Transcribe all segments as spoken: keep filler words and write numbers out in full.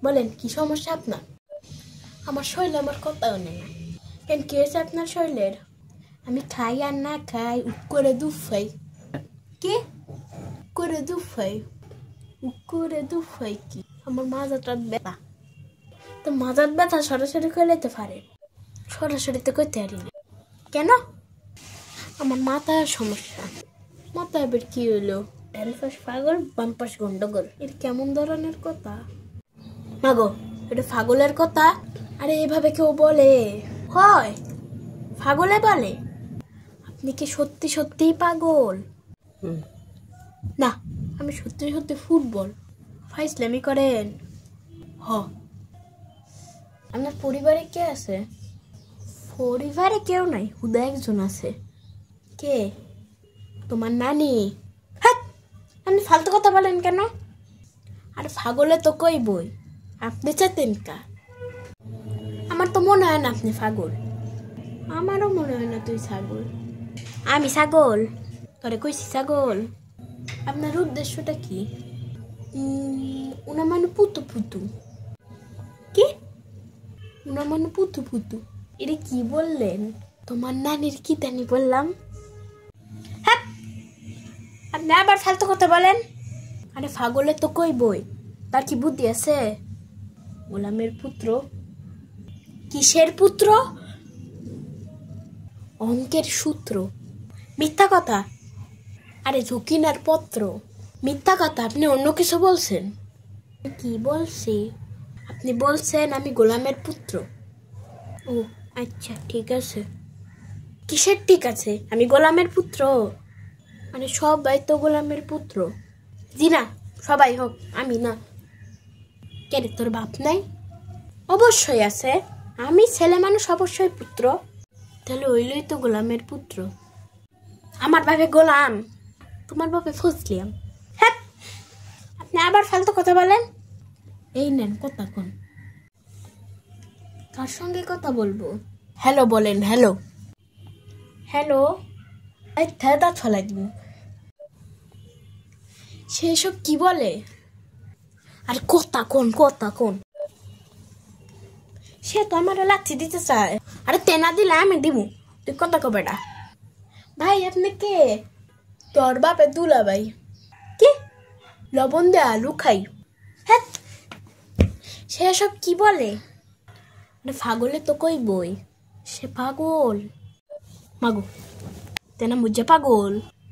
বলেন কি সমস্যা আপনার? আমার শরীরে আমার কথাও নেই। কেন কি হয়েছে আপনার শরীরের? আমি খাই আর না খাই উপ করে দুফাই। কে করে দুফাই? উপ করে দুফাই কি? আমার মাজাটা ব্যথা। তো মাজার ব্যথা সরাসরি করলেতে পারে, সরাসরি তো করতে পারি না। কেন? আমার মাথার সমস্যা। মাথা এবার কি হইলো? ডান পাশ পাগল বাম পাশ গন্ডগোল। এর কেমন ধরনের কথা? মাগো এটা পাগলের কথা? আরে এভাবে কেউ বলে হয়? পাগলে বলে? আপনি কি সত্যি সত্যিই পাগল? না আমি সত্যি সত্যি ফুটবল। ফাইজলামি করেন? হ। আপনার পরিবারে কে আছে? পরিবারে কেউ নাই, হুদা একজন আছে। কে? তোমার নানি। হ্যাঁ, আপনি ফালতু কথা বলেন কেন? আর পাগলে তো কই বই, আপনি চেতেন কা? আমার তো মনে হয় না আপনি পাগল। আমারও মনে হয় না তুই ছাগল। আমি ছাগল? তোরে কইছি ছাগল? আপনার উদ্দেশ্যটা কি? উনা মানে পুতু পুতু। কি উনা মানে পুতু পুতু? এটা কি বললেন? তোমার নানির কি জানি বললাম? হ্যাঁ, আপনি আবার ফালতু কথা বলেন। আরে পাগলে তো কই বই, তার কি বুদ্ধি আছে? গোলামের পুত্র? কিসের পুত্র? অঙ্কের সূত্র। মিথ্যা কথা। আরে ঝুঁকিনার পত্র। মিথ্যা কথা। আপনি অন্য কিছু বলছেন। কি বলছি? আপনি বলছেন আমি গোলামের পুত্র। ও আচ্ছা ঠিক আছে। কিসের ঠিক আছে? আমি গোলামের পুত্র? মানে সবাই তো গোলামের পুত্র। জি না, সবাই হোক, আমি না। কেন তোর বাপ নাই? অবশ্যই আছে। আমি ছেলে মানুষ, অবশ্যই পুত্র। তাহলে ওইলই তো গোলামের পুত্র। আমার বাপে গোলাম, তোমার বাপে ফজলিয়াম। হ্যাঁ, আপনি আবার ফালতু কথা বলেন। এই নেন কথা কোন। কার সঙ্গে কথা বলবো? হ্যালো বলেন। Hello hello. এই দাঁত ফেলাই দিব। সেসব কি বলে? আর কথা কোন, কথা কোন। সে তো আমার লাচ্ছি দিতে চায়। আরে তেনা দিলে আমি দিব, তুই কথা কবে না। ভাই আপনি কে? তোর বাপে দুলা ভাই। কি লবণ দেয়া আলু খাই? হ্যাঁ, সে সব কি বলে? আরে পাগলে তো কই বই, সে পাগল। মাগো তেনা মুজে পাগল।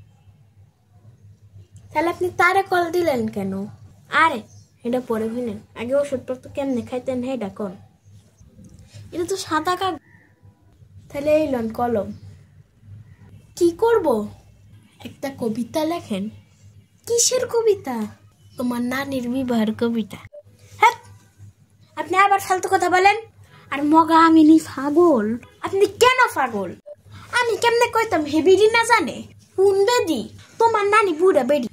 তাহলে আপনি তারে কল দিলেন কেন? আরে এটা পরে হইলেন, আগে ওষুধপত্র কেমনে খাইতেন হেটা কোন। এটা তো সাদা কাগজ। তাহলে এই লন কলম। কি করব? একটা কবিতা লেখেন। কিসের কবিতা? তোমার নানির বিবাহের কবিতা। হ্যাঁ, আপনি আবার ফালতু কথা বলেন। আর মগা আমি নি পাগল? আপনি কেন পাগল? আমি কেমনে কইতাম হে বেডি না জানে? কোন বেডি? তোমার নানি বুড়া বেডি।